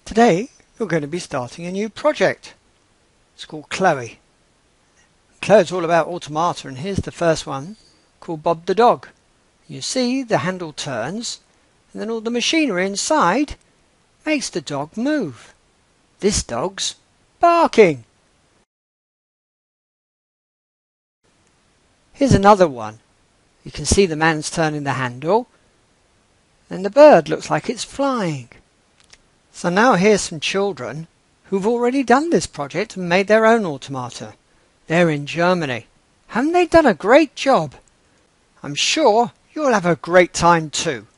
Today you're going to be starting a new project. It's called CLOHE. CLOHE's all about automata, and here's the first one called Bob the Dog. You see the handle turns and then all the machinery inside makes the dog move. This dog's barking. Here's another one. You can see the man's turning the handle and the bird looks like it's flying. So now here's some children who've already done this project and made their own automata. They're in Germany. Haven't they done a great job? I'm sure you'll have a great time too.